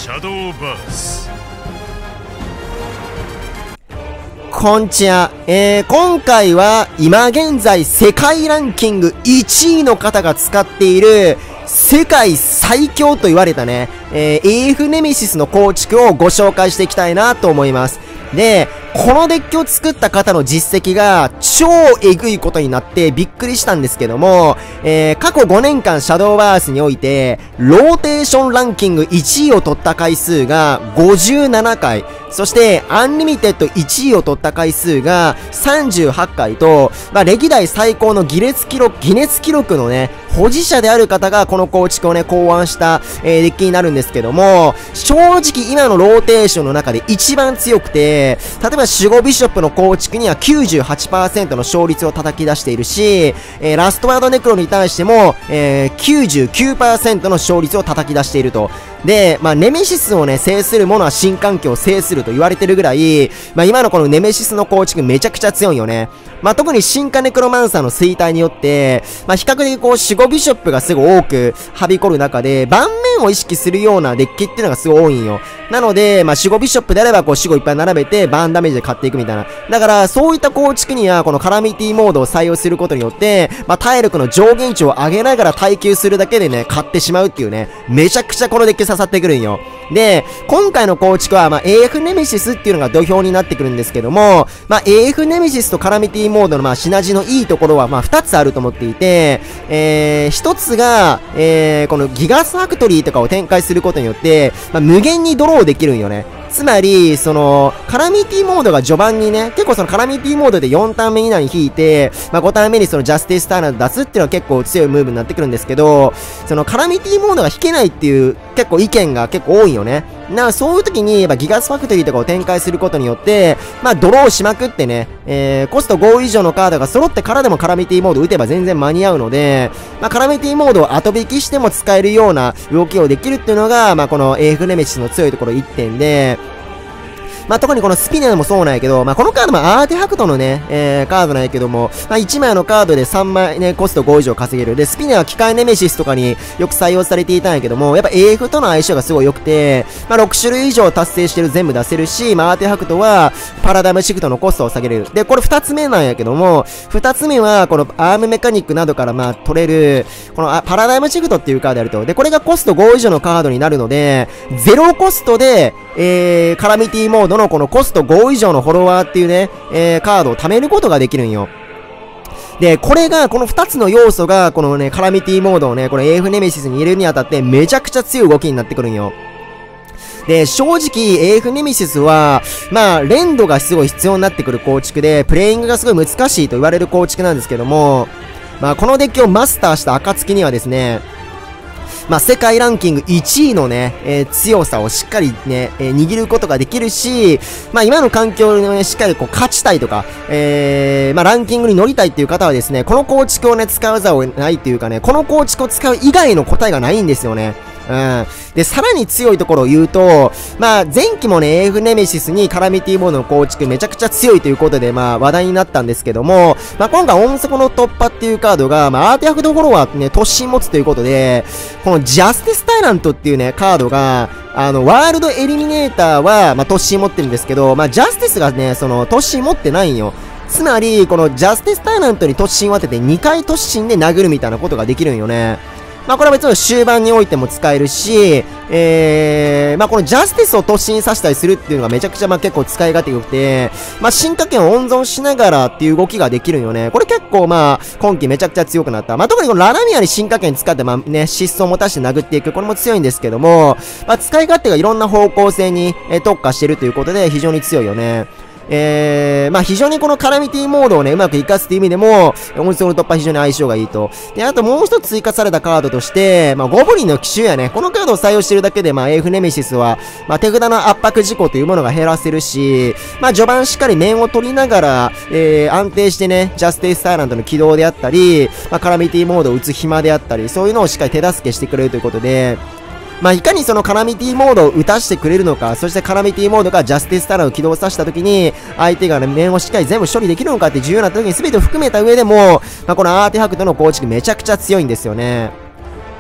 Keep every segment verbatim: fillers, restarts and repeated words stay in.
シャドウバース。 こんちは。えー、今回は今現在世界ランキングいちいの方が使っている世界最強と言われたね、えー、エーエフ ネメシスの構築をご紹介していきたいなと思います。で、このデッキを作った方の実績が超えぐいことになってびっくりしたんですけども、えー、過去ごねんかんシャドウバースにおいて、ローテーションランキングいちいを取った回数がごじゅうななかい、そしてアンリミテッドいちいを取った回数がさんじゅうはっかいと、まあ、歴代最高のギネス記録、ギネス記録のね、保持者である方がこの構築をね、考案した、えー、デッキになるんですけども、正直今のローテーションの中で一番強くて、例えば守護ビショップの構築には きゅうじゅうはちパーセント の勝率を叩き出しているし、えー、ラストワードネクロに対しても、えー、きゅうじゅうきゅうパーセント の勝率を叩き出していると。で、まあ、ネメシスをね、制する者は新環境を制すると言われてるぐらい、まあ、今のこのネメシスの構築めちゃくちゃ強いよね。まあ、特に進化ネクロマンサーの衰退によって、まあ、比較的こう、守護ビショップがすごい多くはびこる中で、盤面を意識するようなデッキっていうのがすごい多いんよ。なので、まあ、守護ビショップであれば、こう、守護いっぱい並べて、バーンダメージで勝っていくみたいな。だから、そういった構築には、このカラミティモードを採用することによって、まあ、体力の上限値を上げながら耐久するだけでね、勝ってしまうっていうね、めちゃくちゃこのデッキ刺さってくるんよ。で、今回の構築は、まあ、エーエフ ネメシスっていうのが土俵になってくるんですけども、まあ、エーエフ ネメシスとカラミティモードの、まあ、シナジーのいいところは、まあ、二つあると思っていて、えー、一つが、えー、このギガスファクトリーとかを展開することによって、まあ、無限にドローできるんよね。つまり、その、カラミティモードが序盤にね、結構そのカラミティモードでよんターン目以内に引いて、まあ、ごターン目にそのジャスティスターナード出すっていうのは結構強いムーブになってくるんですけど、そのカラミティモードが引けないっていう結構意見が結構多いよね。な、そういう時に、やっぱギガスファクトリーとかを展開することによって、まあ、ドローしまくってね、えー、コストご以上のカードが揃ってからでもカラミティモード打てば全然間に合うので、まあ、カラミティモードを後引きしても使えるような動きをできるっていうのが、まあ、この エーエフ ネメシスの強いところいってんで、まあ、特にこのスピナーもそうなんやけど、まあ、このカードもアーティファクトのね、えー、カードなんやけども、まあ、いちまいのカードでさんまいね、コストご以上稼げる。で、スピナーは機械ネメシスとかによく採用されていたんやけども、やっぱ エーエフ との相性がすごい良くて、まあ、ろくしゅるい以上達成してる全部出せるし、まあ、アーティファクトは、パラダイムシフトのコストを下げれる。で、これふたつめなんやけども、ふたつめは、このアームメカニックなどからまあ、取れる、このあパラダイムシフトっていうカードやると。で、これがコストご以上のカードになるので、ゼロコストで、えー、カラミティモードのこのコストご以上のフォロワーっていうね、えー、カードを貯めることができるんよ。で、これが、このふたつの要素が、このね、カラミティモードをね、この エーエフ ネメシスに入れるにあたって、めちゃくちゃ強い動きになってくるんよ。で、正直、エーエフ ネメシスは、まあ、連動がすごい必要になってくる構築で、プレイングがすごい難しいと言われる構築なんですけども、まあ、このデッキをマスターした暁にはですね、まあ、世界ランキングいちいのね、えー、強さをしっかりね、えー、握ることができるし、まあ、今の環境にね、しっかりこう、勝ちたいとか、えー、まあ、ランキングに乗りたいっていう方はですね、この構築をね、使うざるをないっていうかね、この構築を使う以外の答えがないんですよね。うん。で、さらに強いところを言うと、まあ、前期もね、エーエフ ネメシスにカラミティモードの構築めちゃくちゃ強いということで、まあ、話題になったんですけども、まあ、今回音速の突破っていうカードが、まあ、アーティファクトフォロワーってね、突進持つということで、このジャスティスタイラントっていうね、カードが、あの、ワールドエリミネーターは、まあ、突進持ってるんですけど、まあ、ジャスティスがね、その、突進持ってないんよ。つまり、このジャスティスタイラントに突進を当ててにかい突進で殴るみたいなことができるんよね。まあこれは別に終盤においても使えるし、えー、まあこのジャスティスを突進させたりするっていうのがめちゃくちゃまあ結構使い勝手良くて、まあ進化権を温存しながらっていう動きができるんよね。これ結構まあ今季めちゃくちゃ強くなった。まあ特にこのララミアに進化権使ってまあね、疾走を持たして殴っていく。これも強いんですけども、まあ使い勝手がいろんな方向性に、えー、特化してるということで非常に強いよね。えー、まあ非常にこのカラミティモードをね、うまく活かすっていう意味でも、音速の突破非常に相性がいいと。で、あともう一つ追加されたカードとして、まあゴブリンの奇襲やね。このカードを採用してるだけで、まあ エーエフ ネメシスは、まあ手札の圧迫事故というものが減らせるし、まあ序盤しっかり面を取りながら、えー、安定してね、ジャスティスタイランドの起動であったり、まあカラミティモードを打つ暇であったり、そういうのをしっかり手助けしてくれるということで、まあ、いかにそのカラミティモードを打たしてくれるのか、そしてカラミティモードがジャスティスタラーを起動させたときに、相手がね、面をしっかり全部処理できるのかって重要な時に全てを含めた上でも、まあ、このアーティファクトの構築めちゃくちゃ強いんですよね。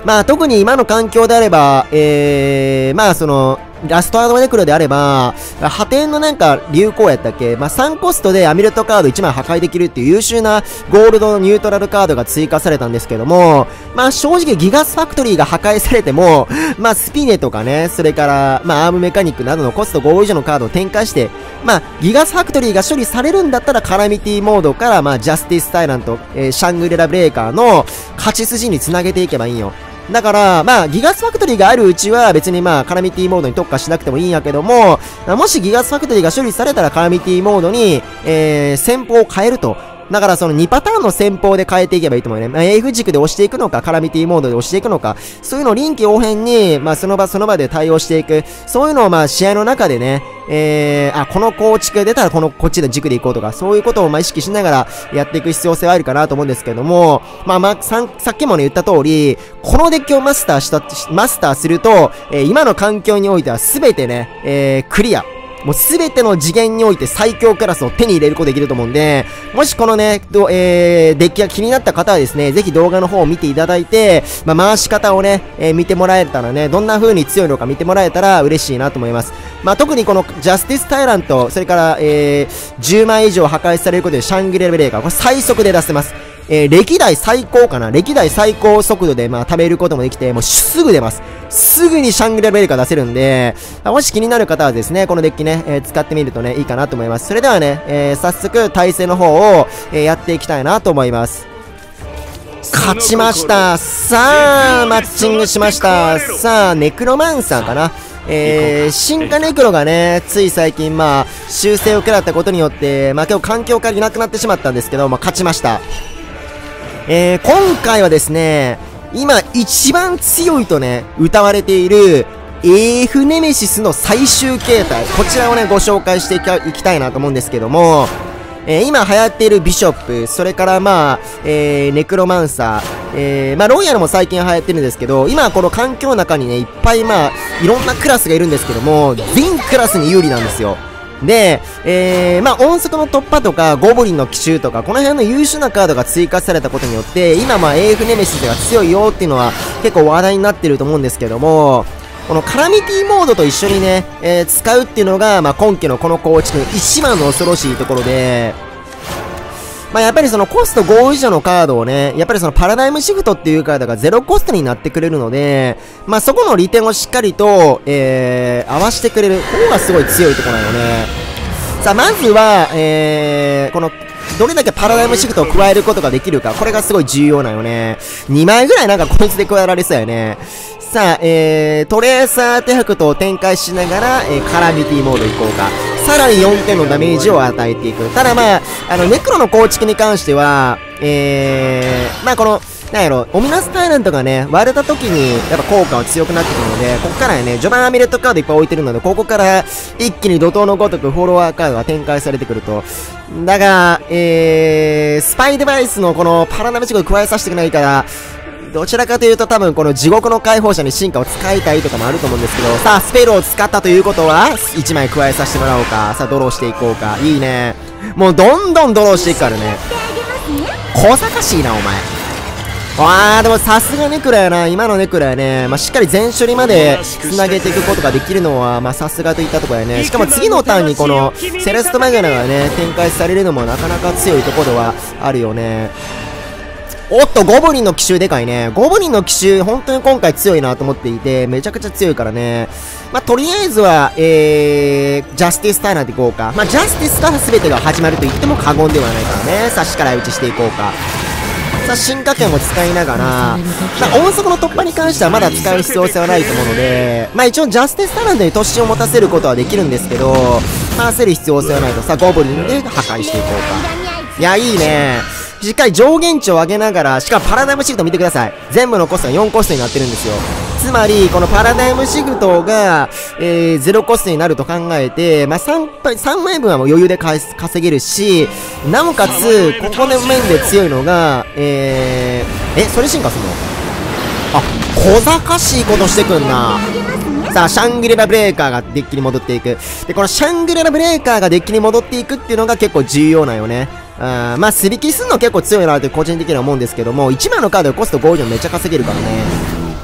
まあ特に今の環境であれば、えー、まあその、ラストアードネクロであれば、破天のなんか流行やったっけ、まあさんコストでアミュレットカードいちまい破壊できるっていう優秀なゴールドのニュートラルカードが追加されたんですけども、まあ正直ギガスファクトリーが破壊されても、まあスピネとかね、それからまあアームメカニックなどのコストご以上のカードを展開して、まあギガスファクトリーが処理されるんだったらカラミティモードからまあジャスティスタイラント、えー、シャングリラブレーカーの勝ち筋につなげていけばいいんよ。だから、まあ、ギガスファクトリーがあるうちは別にまあ、カラミティモードに特化しなくてもいいんやけども、もしギガスファクトリーが処理されたらカラミティモードに、えー、戦法を変えると。だからそのにパターンの戦法で変えていけばいいと思うね。まあ、F 軸で押していくのか、カラミティモードで押していくのか、そういうのを臨機応変に、まあその場その場で対応していく。そういうのをまあ試合の中でね、えー、あ、この構築が出たらこの、こっちで軸でいこうとか、そういうことをまあ意識しながらやっていく必要性はあるかなと思うんですけども、まあまあ、ささっきもね言った通り、このデッキをマスターした、マスターすると、えー、今の環境においては全てね、えー、クリア。もうすべての次元において最強クラスを手に入れることができると思うんで、もしこのね、えー、デッキが気になった方はですね、ぜひ動画の方を見ていただいて、まあ、回し方をね、えー、見てもらえたらね、どんな風に強いのか見てもらえたら嬉しいなと思います。まあ、特にこのジャスティスタイラント、それから、えー、じゅうまい以上破壊されることでシャングリラブレーカー、これ最速で出せます。えー、歴代最高かな歴代最高速度で、まあ、貯めることもできて、もうすぐ出ます。すぐにシャングリラブレーカー出せるんで、もし気になる方はですね、このデッキね、えー、使ってみるとね、いいかなと思います。それではね、えー、早速、対戦の方を、えー、やっていきたいなと思います。勝ちました。さあ、マッチングしました。さあ、ネクロマンサーかな。えー、進化ネクロがね、つい最近、まあ、修正を食らったことによって、まあ今日環境からいなくなってしまったんですけど、まあ勝ちました。えー、今回はですね、今一番強いとね、歌われている エーエフ ネメシスの最終形態、こちらをね、ご紹介していきたいなと思うんですけども、えー、今流行っているビショップ、それからまあ、えー、ネクロマンサー、えー、まあロイヤルも最近流行ってるんですけど、今この環境の中にね、いっぱいまあ、いろんなクラスがいるんですけども、全クラスに有利なんですよ。で、えー、まあ、音速の突破とか、ゴブリンの奇襲とか、この辺の優秀なカードが追加されたことによって、今まあ エーエフ ネメシスが強いよっていうのは結構話題になってると思うんですけども、このカラミティモードと一緒にね、えー、使うっていうのが、まあ、今季のこの構築の一番の恐ろしいところで、まあやっぱりそのコストご以上のカードをね、やっぱりそのパラダイムシフトっていうカードがゼロコストになってくれるので、まあそこの利点をしっかりと、えー、合わせてくれる方がすごい強いところなのね。さあまずは、えー、この、どれだけパラダイムシフトを加えることができるか、これがすごい重要なよね。にまいぐらいなんかこいつで加えられそうやね。さあ、えー、トレーサーアーティファクトを展開しながら、えー、カラミティモード行こうか。さらによんてんのダメージを与えていく。ただまあ、あの、ネクロの構築に関しては、えー、まあこの、なんやろ、オミナスタイラントがね、割れた時に、やっぱ効果は強くなってくるので、ここからね、序盤アミュレットカードいっぱい置いてるので、ここから一気に怒涛のごとくフォロワーカードが展開されてくると。だが、えー、スパイデバイスのこのパラダメチコ加えさせてくれないから、どちらかというと多分この地獄の解放者に進化を使いたいとかもあると思うんですけど、さあ、スペルを使ったということは、いちまい加えさせてもらおうか。さあ、ドローしていこうか。いいね。もうどんどんドローしていくからね。小賢しいな、お前。あー、でもさすがネクラやな。今のネクラやね。まあ、しっかり全処理まで繋げていくことができるのは、まあ、さすがといったところやね。しかも次のターンにこの、セレストマグナがね、展開されるのもなかなか強いところはあるよね。おっと、ゴブリンの奇襲でかいね。ゴブリンの奇襲、本当に今回強いなと思っていて、めちゃくちゃ強いからね。まあ、とりあえずは、えー、ジャスティスタイナーでいこうか。まあ、ジャスティスから全てが始まると言っても過言ではないからね。さあ、力打ちしていこうか。さあ、進化権を使いながら、まあ、音速の突破に関してはまだ使う必要性はないと思うので、まあ、一応ジャスティスタイナーで突進を持たせることはできるんですけど、まあ、焦る必要性はないと。さあ、ゴブリンで破壊していこうか。いや、いいね。しっかり上限値を上げながら、しかもパラダイムシフト見てください。全部のコストがよんコストになってるんですよ。つまり、このパラダイムシフトが、えー、ゼロコストになると考えて、まあ、さん、さんまいぶんはもう余裕で稼げるし、なおかつ、ここの面で強いのが、えー、え、それ進化するの？あ、小賢しいことしてくんな。さあ、シャングリラブレーカーがデッキに戻っていく。で、このシャングリラブレーカーがデッキに戻っていくっていうのが結構重要なんよね。あまあ、すり切りすんの結構強いなって個人的には思うんですけども、いちまいのカードでコストご以上めっちゃ稼げるからね。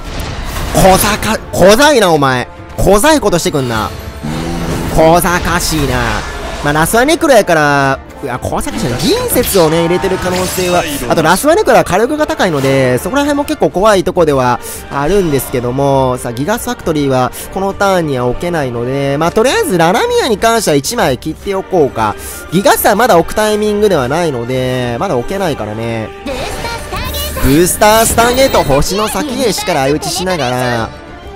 小賢、小ざいな、お前。小ざいことしてくんな。小賢しいな。まあ、ラスワネクロやから、いや、小賢しいな。銀節をね、入れてる可能性は、あとラスワネクロは火力が高いので、そこら辺も結構怖いとこではあるんですけども、さあ、ギガスファクトリーは、このターンには置けないので、まあ、とりあえずララミアに関してはいちまい切っておこうか。ギガスはまだ置くタイミングではないので、まだ置けないからね。ブースタースターゲート、星の先へしから相打ちしながら、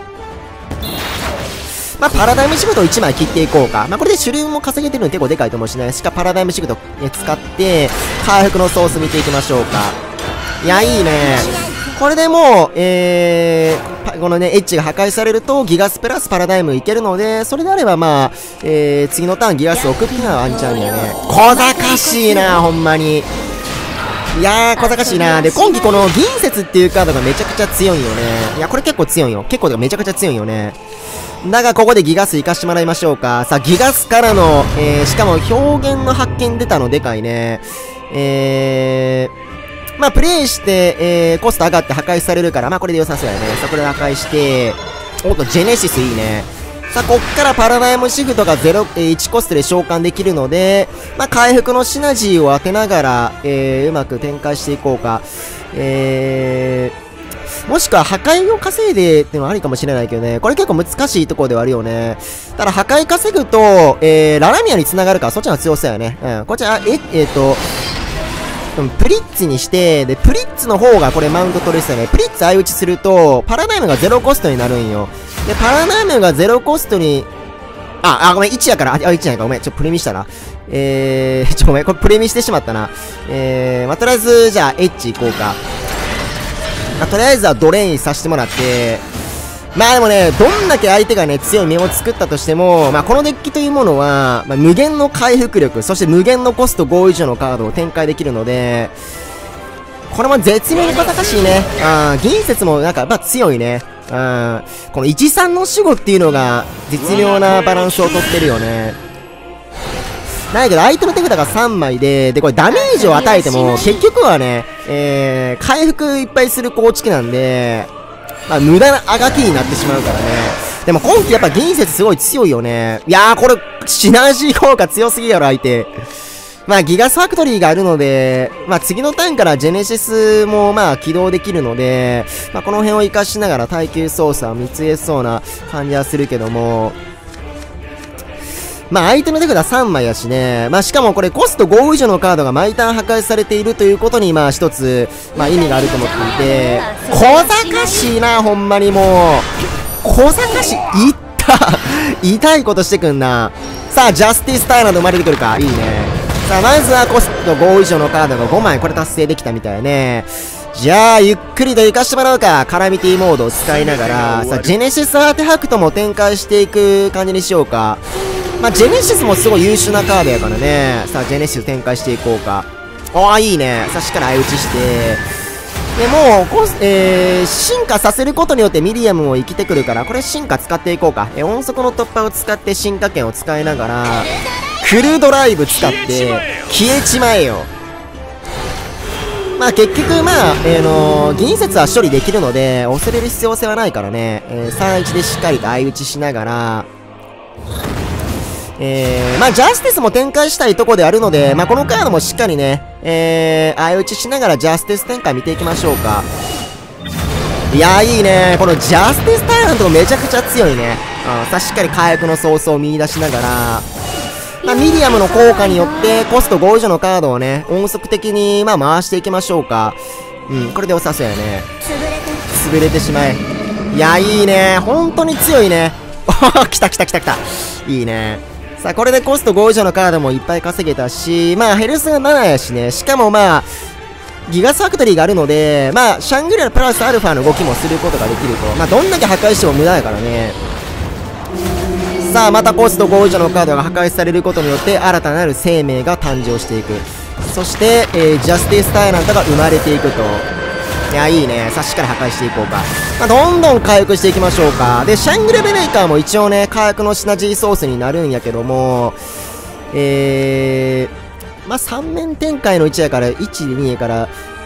まあ、パラダイムシフトをいちまい切っていこうか。まあ、これで手榴も稼げてるの結構でかいと思うしね。しかパラダイムシフト使って、回復のソース見ていきましょうか。いや、いいね。これでもう、えー、このね、エッジが破壊されると、ギガスプラスパラダイムいけるので、それであればまあ、えー、次のターンギガス置くっていうのはワンチャンだよね。小賢しいな、ほんまに。いやー、小賢しいな。で、今季この銀節っていうカードがめちゃくちゃ強いよね。いや、これ結構強いよ。結構めちゃくちゃ強いよね。だが、ここでギガス行かしてもらいましょうか。さあ、ギガスからの、えー、しかも表現の発見出たのでかいね。えー、まあ、プレイして、えー、コスト上がって破壊されるから、まあ、これで良さそうやね。さあ、これ破壊して、おっと、ジェネシスいいね。さあ、こっからパラダイムシフトがゼロ、えー、いちコストで召喚できるので、まあ、回復のシナジーを当てながら、えー、うまく展開していこうか。えー、もしくは破壊を稼いでっていうのはありかもしれないけどね。これ結構難しいところではあるよね。ただ破壊稼ぐと、えー、ララミアに繋がるからそっちの方が強そうやね。うん。こっちは、え、えっと、プリッツにして、で、プリッツの方がこれマウント取れそうやね。プリッツ相打ちすると、パラダイムがゼロコストになるんよ。で、パラダイムがゼロコストに、あ、あ、ごめん、いちやから、あ、いちやんか、ごめん、ちょ、プレミしたな。えー、ちょ、ごめん、これプレミしてしまったな。えー、まあ、とりあえず、じゃあ、エッジ行こうか。まあ、とりあえずはドレインさせてもらって、まあでもね、どんだけ相手がね、強い目を作ったとしても、まあこのデッキというものは、まあ、無限の回復力、そして無限のコストご以上のカードを展開できるので、これも絶妙に小賢しいね。あ銀節もなんか、まあ強いね。うん。このいちさんの守護っていうのが、絶妙なバランスをとってるよね。ないけど、相手の手札がさんまいで、で、これダメージを与えても、結局はね、えー、回復いっぱいする構築なんで、まあ、無駄なあがきになってしまうからね。でも今季やっぱ銀節すごい強いよね。いやー、これ、シナジー効果強すぎやろ、相手。まあ、ギガスファクトリーがあるので、まあ、次のターンからジェネシスもまあ、起動できるので、まあ、この辺を活かしながら耐久操作は見つえそうな感じはするけども、まあ相手の手札さんまいやしね。まあしかもこれコストご以上のカードが毎ターン破壊されているということにまあ一つ、まあ意味があると思っていて、小賢しいな、ほんまにもう。小賢しい。いった痛いことしてくんな。さあ、ジャスティスタイランド生まれてくるか。いいね。さあ、まずはコストご以上のカードがごまい。これ達成できたみたいね。じゃあ、ゆっくりと行かしてもらおうか。カラミティモードを使いながら、さあ、ジェネシスアーティファクトも展開していく感じにしようか。まあ、ジェネシスもすごい優秀なカードやからね。さあ、ジェネシス展開していこうか。ああ、いいね。さあ、しっかり相打ちして。で、もう、こえー、進化させることによってミリアムも生きてくるから、これ進化使っていこうか。え、音速の突破を使って進化権を使いながら、クルドライブ使って、消えちまえよ。まあ結局、まあ、えー、のー、銀節は処理できるので、恐れる必要性はないからね。えー、さんいちでしっかりと相打ちしながら、えー、まあ、ジャスティスも展開したいとこであるので、まあ、このカードもしっかりね、えー、相打ちしながらジャスティス展開見ていきましょうか。いやー、いいね。このジャスティスタイラントもめちゃくちゃ強いね。うん、さあ、しっかり回復のソースを見出しながら、まあ、ミディアムの効果によって、コストご以上のカードをね、音速的に、まあ、回していきましょうか。うん、これで良さそうやね。潰れてしまえ。いやー、いいね。本当に強いね。来た来た来た来た。いいね。さあ、これでコストご以上のカードもいっぱい稼げたし、まあ、ヘルスがななやしね。しかもまあ、ギガスファクトリーがあるので、まあ、シャングリラプラスアルファの動きもすることができると。まあ、どんだけ破壊しても無駄やからね。さあ、またコストご以上のカードが破壊されることによって、新たなる生命が誕生していく。そして、えー、ジャスティスタイラントが生まれていくと。いや、いいね。さあ、しっかり破壊していこうか。まあ、どんどん回復していきましょうか。で、シャングリラベメーカーも一応ね、回復のシナジーソースになるんやけども、えー、まあ、さん面展開のいちやから、いち、にやから、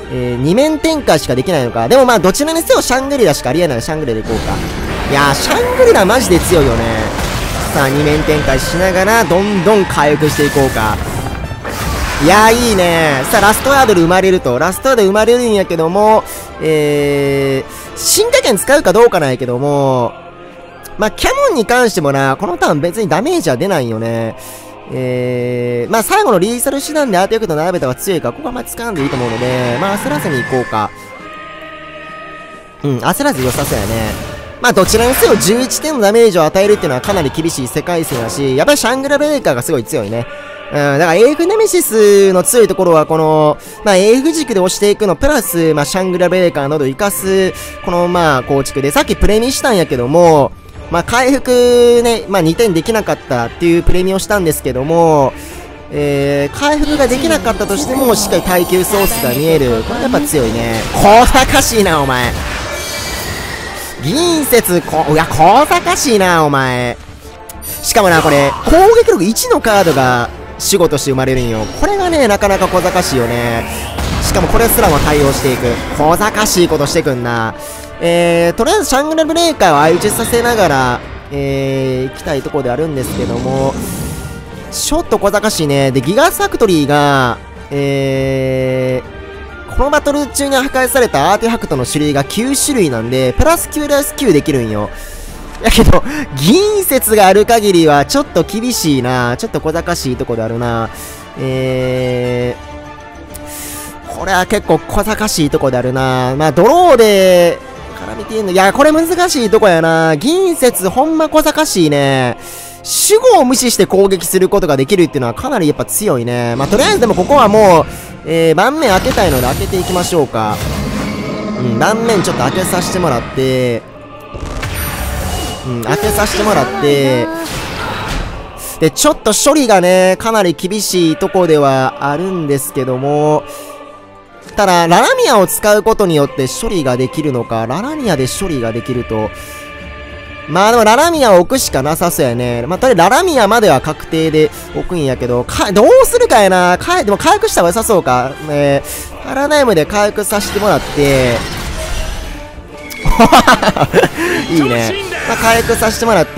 えー、二面展開しかできないのか。でもまあ、どちらにせよシャングリラしかありえないので、シャングリラでいこうか。いやー、シャングリラマジで強いよね。さあ、二面展開しながら、どんどん回復していこうか。いやー、いいね。さあ、ラストワードで生まれると。ラストワードで生まれるんやけども、えー、進化剣使うかどうかなんやけども、まあ、キャモンに関してもな、このターン別にダメージは出ないよね。えー、まあ最後のリーサル手段でアートエフェクト並べた方が強いから、ここはまあ掴んでいいと思うので、まあ焦らずに行こうか。うん、焦らず良さそうやね。まあどちらにせよじゅういってんのダメージを与えるっていうのはかなり厳しい世界線だし、やっぱりシャングラブレイカーがすごい強いね。うん、だから エーエフ ネメシスの強いところはこの、まあ エーエフ 軸で押していくの、プラス、まあシャングラブレイカーなどを活かす、このまあ構築で、さっきプレミしたんやけども、まあ、回復ね、まあ、にてんできなかったっていうプレミをしたんですけども、えー、回復ができなかったとしても、しっかり耐久ソースが見える。これやっぱ強いね。小賢しいな、お前。銀節、こ、いや、小賢しいな、お前。しかもな、これ、攻撃力いちのカードが守護として生まれるんよ。これがね、なかなか小賢しいよね。しかもこれすらも対応していく。小賢しいことしてくんな。えー、とりあえずシャングラブレイカーを相打ちさせながら、えー、行きたいところであるんですけども、ちょっと小賢しいね。で、ギガファクトリーが、えー、このバトル中に破壊されたアーティファクトの種類がきゅう種類なんで、プラスきゅうプラスきゅうできるんよ。やけど、銀節がある限りはちょっと厳しいな。ちょっと小賢しいところであるな。えー、これは結構小賢しいところであるな。まあ、ドローで、絡みてんの。いや、これ難しいとこやな。銀節ほんま小賢しいね。守護を無視して攻撃することができるっていうのはかなりやっぱ強いね。まあ、とりあえずでもここはもう、えー、盤面開けたいので開けていきましょうか。うん、盤面ちょっと開けさせてもらって、うん、開けさせてもらって、で、ちょっと処理がね、かなり厳しいとこではあるんですけども、ただ、ララミアを使うことによって処理ができるのか、ララミアで処理ができると、まあでもララミアを置くしかなさそうやね。まあとりあえずララミアまでは確定で置くんやけど、か、どうするかやな。か、でも回復した方が良さそうか。えー、パラダイムで回復させてもらって、いいね。まあ回復させてもらって、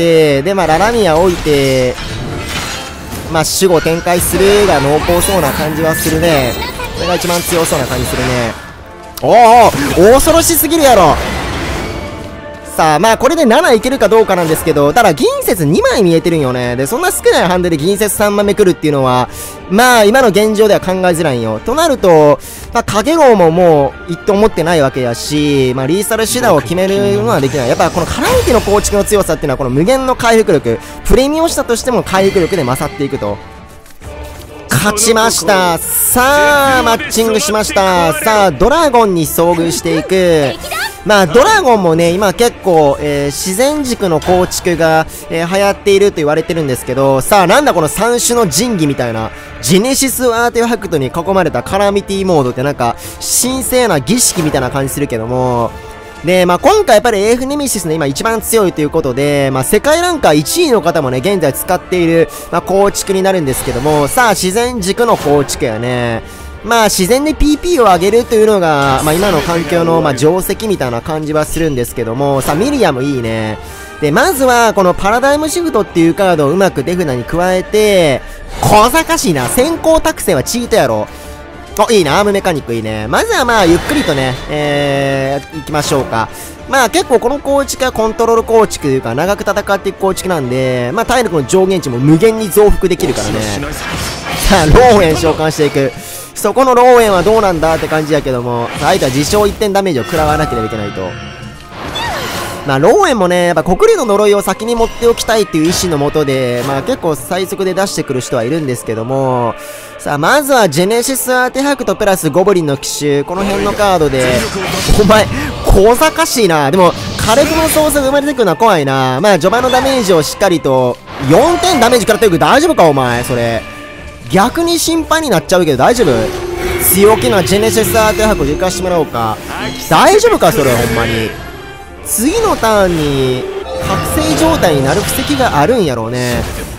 でまあララミア置いて、まあ守護展開するが濃厚そうな感じはするね。これが一番強そうな感じするね。おお、恐ろしすぎるやろ。さあ、まあこれでなないけるかどうかなんですけど、ただ銀節にまい見えてるんよね。で、そんな少ないハンデで銀節さんまいめ来るっていうのは、まあ今の現状では考えづらいんよ。となると、まあ影王ももう一と思ってないわけやし、まあリーサル手段を決めるのはできない。やっぱこのカラミティの構築の強さっていうのはこの無限の回復力、プレミをしたとしても回復力で勝っていくと。勝ちました。さあ、マッチングしました。さあ、ドラゴンに遭遇していく。まあ、ドラゴンもね、今結構、えー、自然軸の構築が、えー、流行っていると言われてるんですけど、さあ、なんだこの三種の神器みたいな、ジェネシスアーティファクトに囲まれたカラミティモードってなんか、神聖な儀式みたいな感じするけども、で、まあ、今回やっぱり エーエフ ネメシスの今一番強いということで、まあ、世界ランカーいちいの方もね、現在使っている、まあ、構築になるんですけども、さあ、自然軸の構築やね。まあ、自然で ピーピー を上げるというのが、まあ、今の環境の、まあ、定石みたいな感じはするんですけども、さあ、ミリアムいいね。で、まずは、このパラダイムシフトっていうカードをうまく手札に加えて、小賢しいな。先行託戦はチートやろ。お、いいな、アームメカニックいいね。まずはまあ、ゆっくりとね、えー、行きましょうか。まあ結構この構築はコントロール構築というか、長く戦っていく構築なんで、まあ体力の上限値も無限に増幅できるからね。さあ、ローエン召喚していく。そこのローエンはどうなんだって感じやけども、相手は自傷いってんダメージを食らわなければいけないと。まあ、ローエンもね、やっぱ国竜の呪いを先に持っておきたいっていう意志のもとで、まあ結構最速で出してくる人はいるんですけども、さあ、まずはジェネシスアーティファクトプラスゴブリンの奇襲、この辺のカードで、お前、小賢しいな。でも、火力の操作が生まれてくるのは怖いな。まあ、序盤のダメージをしっかりと、よんてんダメージ食らってるけど大丈夫かお前、それ。逆に心配になっちゃうけど大丈夫？強気なジェネシスアーティファクトで行かしてもらおうか。大丈夫かそれ、ほんまに。次のターンに覚醒状態になる布石があるんやろうね。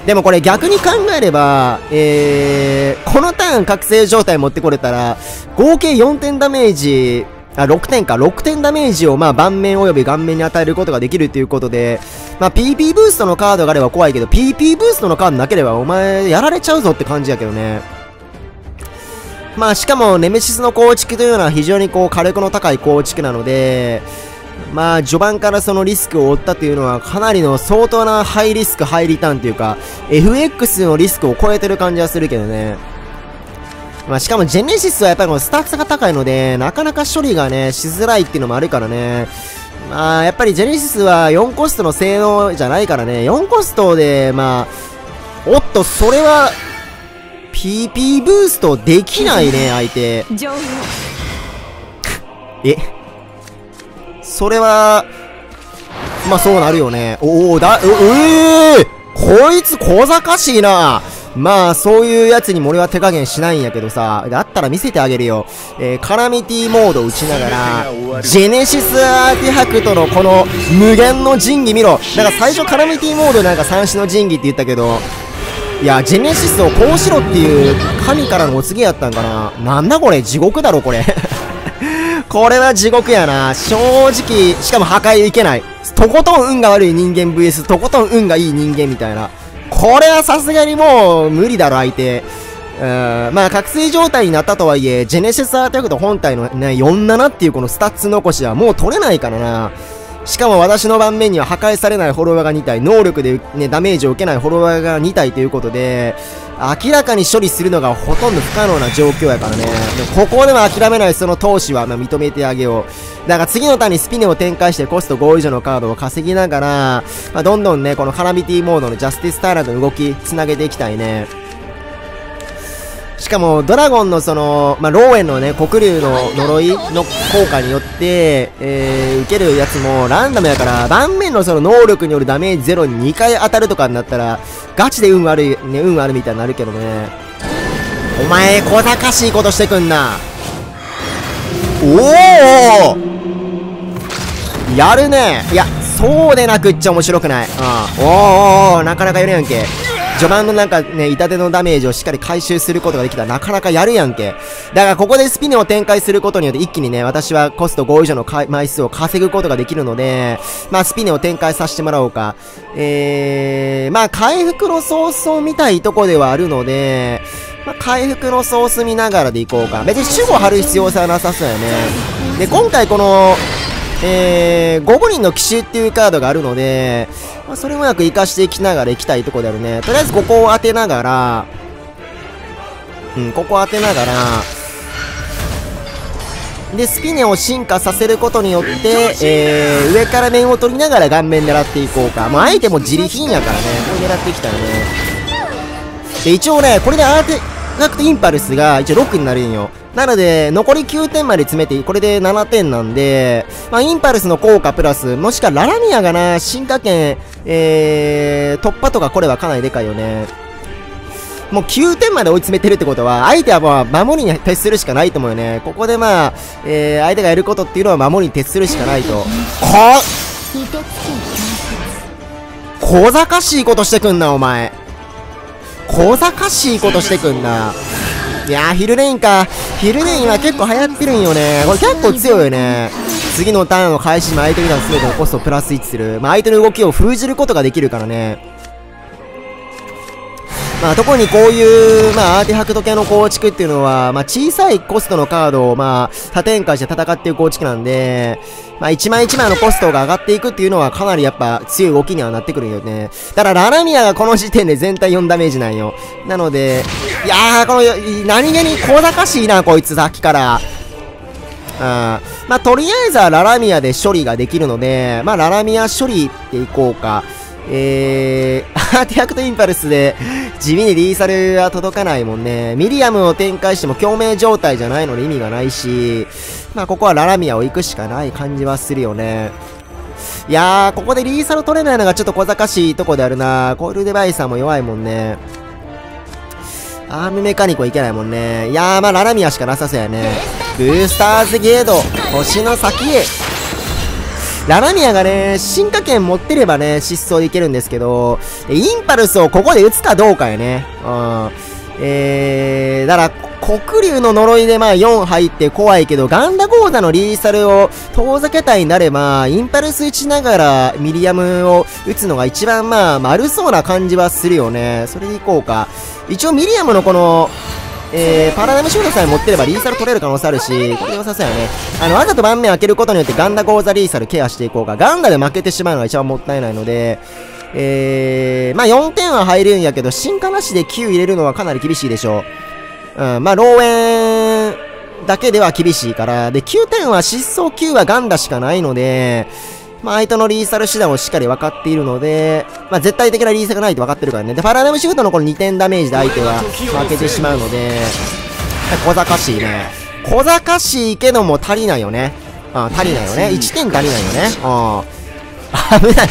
でもこれ逆に考えれば、えー、このターン覚醒状態持ってこれたら、合計よんてんダメージ、あ、ろくてんか、ろくてんダメージをまあ盤面及び顔面に与えることができるということで、まあ ピーピー ブーストのカードがあれば怖いけど、ピーピー ブーストのカードなければお前やられちゃうぞって感じやけどね。まあしかもネメシスの構築というのは非常にこう火力の高い構築なので、まあ序盤からそのリスクを負ったというのはかなりの相当なハイリスクハイリターンというか エフエックス のリスクを超えてる感じはするけどね。まあしかもジェネシスはやっぱりこのスタッフ差が高いのでなかなか処理がねしづらいっていうのもあるからね。まあやっぱりジェネシスはよんコストの性能じゃないからね。よんコストでまあおっとそれはピーピー ブーストできないね相手。えそれはまあそうなるよね。おおだ、ええー、こいつ小賢しいな。まあそういうやつにも俺は手加減しないんやけどさ、だったら見せてあげるよ。えー、カラミティモード打ちながらジェネシスアーティファクトのこの無限の神器見ろ。なんか最初カラミティモードなんか三種の神器って言ったけど、いやジェネシスをこうしろっていう神からのお告げやったんかな。なんだこれ地獄だろこれこれは地獄やな正直。しかも破壊いけない、とことん運が悪い人間 ブイエス とことん運がいい人間みたいな。これはさすがにもう無理だろ相手。うーんまあ覚醒状態になったとはいえジェネシスアーティファクト本体のねよんじゅうななっていうこのスタッツ残しはもう取れないからな。しかも私の盤面には破壊されないフォロワーがに体、能力で、ね、ダメージを受けないフォロワーがに体ということで、明らかに処理するのがほとんど不可能な状況やからね。でもここでも諦めないその投資は、まあ、認めてあげよう。だから次のターンにスピネを展開してコストご以上のカードを稼ぎながら、まあ、どんどんね、このカラミティモードのジャスティスタイランドの動き、つなげていきたいね。しかもドラゴンのその、まあ、ローエンのね黒竜の呪いの効果によって、えー、受けるやつもランダムやから、盤面のその能力によるダメージゼロににかい当たるとかになったらガチで運悪いね、運悪いみたいになるけどね。お前小賢しいことしてくんな。おおやるね。いやそうでなくっちゃ面白くない。うん、おーおーなかなかやるやんけ。序盤のなんかね、痛手のダメージをしっかり回収することができたらなかなかやるやんけ。だからここでスピネを展開することによって一気にね、私はコストご以上の枚数を稼ぐことができるので、まあスピネを展開させてもらおうか。えー、まあ回復のソースを見たいとこではあるので、まあ回復のソース見ながらでいこうか。別に守護張る必要性はなさそうやね。で、今回この、えー、ゴブリンの奇襲っていうカードがあるので、まあ、それもうまく活かしていきながら行きたいところであるね。とりあえずここを当てながら、うん、ここを当てながら、で、スピネを進化させることによって、えー、上から面を取りながら顔面狙っていこうか。まあ、相手も自利品やからね、これ狙っていきたいね。で、一応ね、これでアーティファクトインパルスが一応ろくになるんよ。なので、残りきゅうてんまで詰めて、これでななてんなんで、まあ、インパルスの効果プラス、もしくはララミアがな、進化圏、えー、突破とかこれはかなりでかいよね。もうきゅうてんまで追い詰めてるってことは、相手はまあ、守りに徹するしかないと思うよね。ここでまあ、えー、相手がやることっていうのは守りに徹するしかないと。こ小賢しいことしてくんな、お前。小賢しいことしてくんな。いやー、ヒルレインか。ヒルレインは結構流行ってるんよね。これ結構強いよね。次のターンを開始に相手には全てのコストをプラスいちする。まあ、相手の動きを封じることができるからね。まあ、特にこういう、まあ、アーティファクト系の構築っていうのは、まあ、小さいコストのカードを、まあ、多展開して戦っている構築なんで、まあ、一枚一枚のコストが上がっていくっていうのはかなりやっぱ強い動きにはなってくるよね。ただ、ララミアがこの時点で全体よんダメージなんよ。なので、いやー、この、何気に小賢しいな、こいつ、さっきから。うん。まあ、とりあえずはララミアで処理ができるので、まあ、ララミア処理っていこうか。えー、アーティファクトインパルスで地味にリーサルは届かないもんね。ミリアムを展開しても共鳴状態じゃないので意味がないし、まあここはララミアを行くしかない感じはするよね。いやー、ここでリーサル取れないのがちょっと小賢しいとこであるな。コイルデバイサーも弱いもんね。アームメカニコいけないもんね。いやー、まあララミアしかなさそうやね。ブースターズゲート、星の先へ。 ララミアがね、進化権持ってればね、疾走でいけるんですけど、インパルスをここで打つかどうかやね。うん。えー、だから、黒竜の呪いでまあよん入って怖いけど、ガンダゴーザのリーサルを遠ざけたいになれば、インパルス打ちながらミリアムを打つのが一番まあ丸そうな感じはするよね。それでいこうか。一応ミリアムのこの、えー、パラダイムシュートさえ持ってればリーサル取れる可能性あるし、これ良さそうやね。あの、わざと盤面開けることによってガンダゴーザリーサルケアしていこうか。ガンダで負けてしまうのが一番もったいないので、えー、まあよんてんは入るんやけど、進化なしできゅう入れるのはかなり厳しいでしょう。うん、まあ、ローエンだけでは厳しいから、で、きゅうてんは疾走きゅうはガンダしかないので、まあ、相手のリーサル手段をしっかり分かっているので、まあ、絶対的なリーサルがないと分かってるからね。で、パラダイムシフトのこのにてんダメージで相手は負けてしまうので、小賢しいね。小賢しいけども足りないよね。あ、足りないよね。いってん足りないよね。ああ。危ない。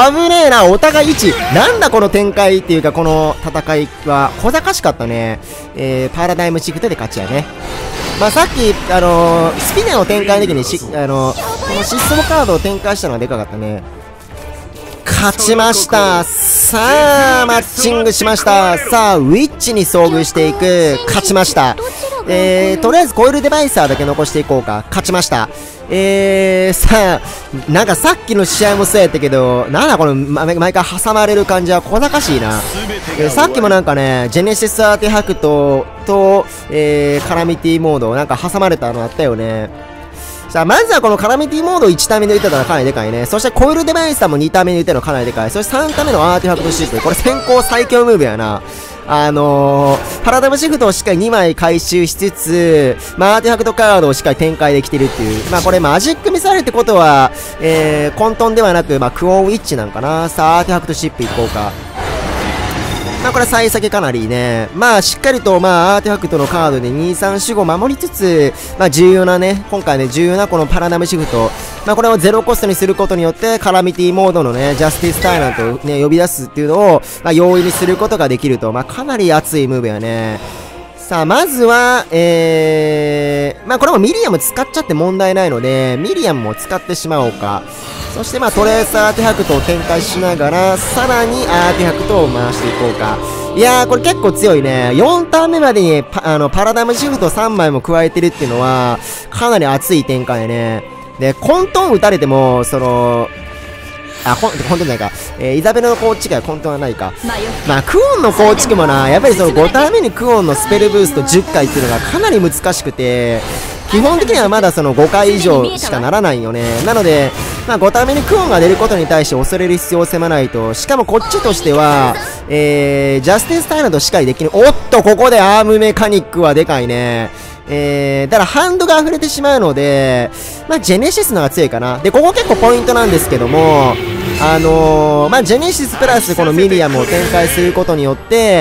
危ねえな。お互いいち。なんだこの展開っていうか、この戦いは、小賢しかったね。えー、パラダイムシフトで勝ちやね。まあ、さっき、あのー、スピネの展開の時にし、あのー、この疾走カードを展開したのがでかかったね。勝ちました。さあ、マッチングしました。さあ、ウィッチに遭遇していく。勝ちました。えー、とりあえずコイルデバイサーだけ残していこうか。勝ちました。えー、さあ、なんかさっきの試合もそうやったけど、なんだこの、ま、毎回挟まれる感じは小賢しいな。えー、さっきもなんかね、ジェネシスアーティファクトと、えー、カラミティモード、なんか挟まれたのあったよね。さあ、まずはこのカラミティモードいちターン目で打ったのはかなりでかいね。そしてコイルデバイサーもにターン目で打ったのはかなりでかい。そしてさんターン目のアーティファクトシープ。これ先行最強ムーブやな。あのー、パラダイムシフトをしっかりにまい回収しつつ、まあ、アーティファクトカードをしっかり展開できてるっていう。まあ、これマジックミサイルってことは、えー、混沌ではなく、まあ、クオンウィッチなんかな。さあ、アーティファクトシップいこうか。まあ、これ幸先かなりね。まあ、しっかりと、まあ、アーティファクトのカードでに、さん、よん、ご守りつつ、まあ、重要なね、今回ね、重要なこのパラダイムシフト。まあ、これをゼロコストにすることによって、カラミティモードのね、ジャスティスタイラントをね、呼び出すっていうのを、まあ、容易にすることができると。まあ、かなり熱いムーブやね。さあ、まずは、えー、まあ、これもミリアム使っちゃって問題ないので、ミリアムも使ってしまおうか。そしてまあトレースアーティファクトを展開しながら、さらにアーティファクトを回していこうか。いやー、これ結構強いね。よんターン目までにパ、あの、パラダイムシフトさんまいも加えてるっていうのは、かなり熱い展開ね。で、混沌打たれても、その、あ、ほん、ほんとないか。えー、イザベルの構築は混沌はないか。まあ、クオンの構築もな、やっぱりそのごターン目にクオンのスペルブーストじゅっかいっていうのがかなり難しくて、基本的にはまだそのごかい以上しかならないよね。なので、まあごターン目にクオンが出ることに対して恐れる必要性もないと。しかもこっちとしては、えー、ジャスティスタイランドしっかりできる。おっと、ここでアームメカニックはでかいね。えー、だからハンドが溢れてしまうので、まあジェネシスのが強いかな。で、ここ結構ポイントなんですけども、あのー、まあ、ジェネシスプラスこのミリアムを展開することによって、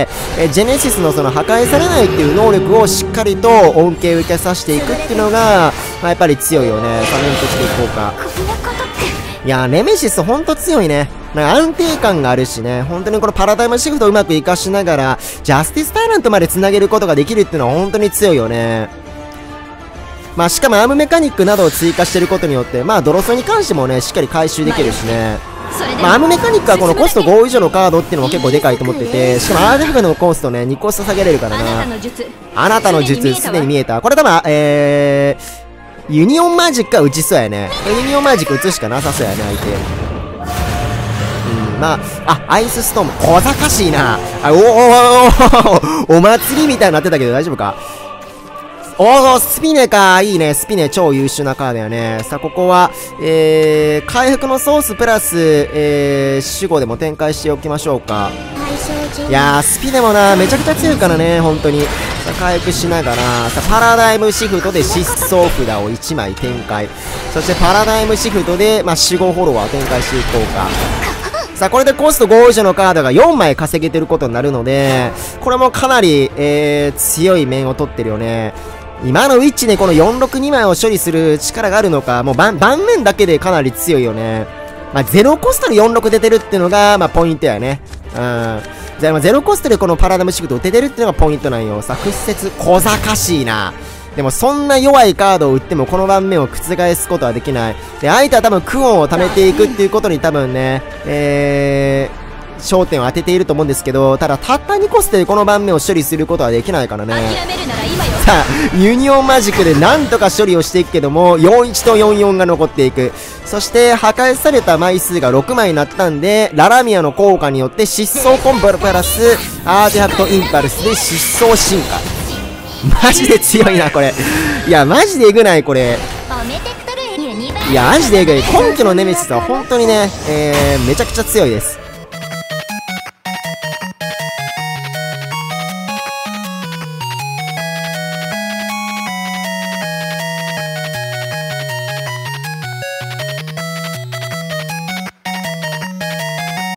えジェネシスのその破壊されないっていう能力をしっかりと恩恵を受けさせていくっていうのが、まあ、やっぱり強いよね。画面としていこうか。いやー、ネメシスほんと強いね。なんか安定感があるしね。本当にこのパラダイムシフトをうまく活かしながら、ジャスティスタイラントまで繋げることができるっていうのは本当に強いよね。まあ、しかもアームメカニックなどを追加してることによって、まあ、ドロソに関してもね、しっかり回収できるしね。まあ、アームメカニックはこのコストご以上のカードっていうのも結構でかいと思ってて、しかもアーティファクトのコストね、にコスト下げれるからな。あなたの術、すでに見えた。これ多分、えー、ユニオンマジックは打ちそうやね。ユニオンマジック打つしかなさそうやね、相手。うん、まあ、あ、アイスストーム、小賢しいな。あ、おおおおお祭りみたいになってたけど大丈夫か。おー、スピネか。いいね。スピネ超優秀なカードやね。さあ、ここは、えー、回復のソースプラス、えー、守護でも展開しておきましょうか。いやー、スピネもな、めちゃくちゃ強いからね、本当に。さあ、回復しながら、さあ、パラダイムシフトで疾走札をいちまい展開。そして、パラダイムシフトで、まあ、守護フォロワーを展開していこうか。さあ、これでコストご以上のカードがよんまい稼げてることになるので、これもかなり、えー、強い面を取ってるよね。今のウィッチでこのよんろくにまいを処理する力があるのか、もう盤面だけでかなり強いよね。まあ、ゼロコストでよんろく出てるっていうのが、まあ、ポイントやね。うん。じゃあ、ゼロコストでこのパラダイムシフトを出てるっていうのがポイントなんよ。さあ、屈折、小賢しいな。 でもそんな弱いカードを打ってもこの盤面を覆すことはできない。で、相手は多分クオンを貯めていくっていうことに多分ね、えー、焦点を当てていると思うんですけど、ただたったにコストでこの盤面を処理することはできないからね。さあ、ユニオンマジックでなんとか処理をしていくけども、よんいちとよんよんが残っていく。そして、破壊された枚数がろくまいになったんで、ララミアの効果によって疾走コンボプラス、アーティファクトインパルスで疾走進化。マジで強いな、これ。いや、マジでエグない、これ。いや、マジでエグい。今期のネメシスは本当にね、えー、めちゃくちゃ強いです。